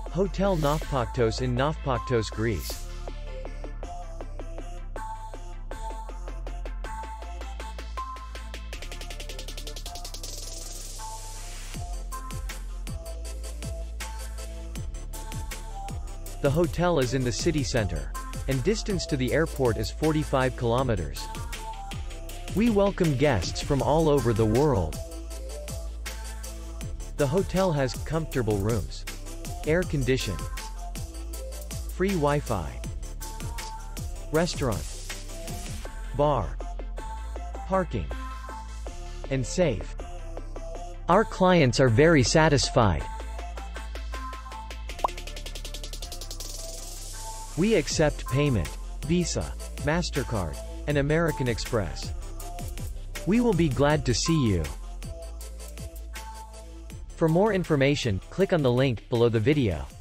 Hotel Nafpaktos in Nafpaktos, Greece. The hotel is in the city center, and distance to the airport is 45 kilometers. We welcome guests from all over the world. The hotel has comfortable rooms, air conditioning, free Wi-Fi, restaurant, bar, parking, and safe. Our clients are very satisfied. We accept payment, Visa, MasterCard, and American Express. We will be glad to see you. For more information, click on the link below the video.